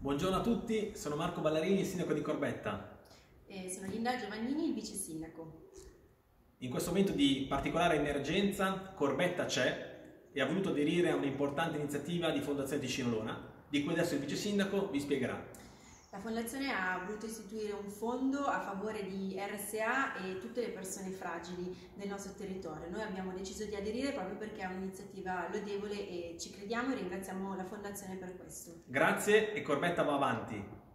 Buongiorno a tutti, sono Marco Ballarini, il sindaco di Corbetta. Sono Linda Giovannini, il vice sindaco. In questo momento di particolare emergenza, Corbetta c'è e ha voluto aderire a un'importante iniziativa di Fondazione Ticino Lona, di cui adesso il vice sindaco vi spiegherà. La Fondazione ha voluto istituire un fondo a favore di RSA e tutte le persone fragili del nostro territorio. Noi abbiamo deciso di aderire proprio perché è un'iniziativa lodevole e ci crediamo e ringraziamo la Fondazione per questo. Grazie e Corbetta va avanti!